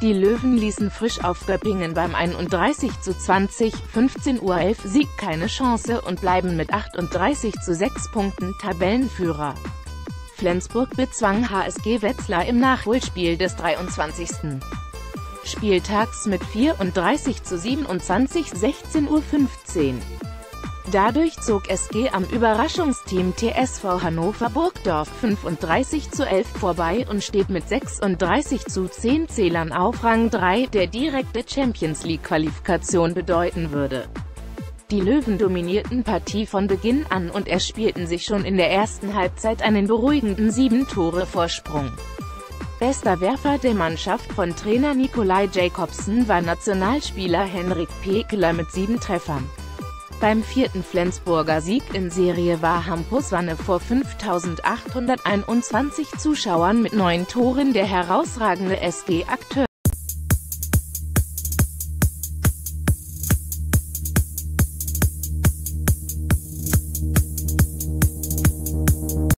Die Löwen ließen frisch auf Göppingen beim 31:20, 15:11 Uhr Sieg keine Chance und bleiben mit 38:6 Punkten Tabellenführer. Flensburg bezwang HSG Wetzlar im Nachholspiel des 23. Spieltags mit 34:27, 16:15 Uhr. Dadurch zog SG am Überraschungsteam TSV Hannover Burgdorf 35:11 vorbei und steht mit 36:10 Zählern auf Rang 3, der direkte Champions-League-Qualifikation bedeuten würde. Die Löwen dominierten Partie von Beginn an und erspielten sich schon in der ersten Halbzeit einen beruhigenden 7-Tore-Vorsprung. Bester Werfer der Mannschaft von Trainer Nikolai Jakobsen war Nationalspieler Henrik Pekeler mit 7 Treffern. Beim 4. Flensburger Sieg in Serie war Hampus Wanne vor 5.821 Zuschauern mit 9 Toren der herausragende SG-Akteur.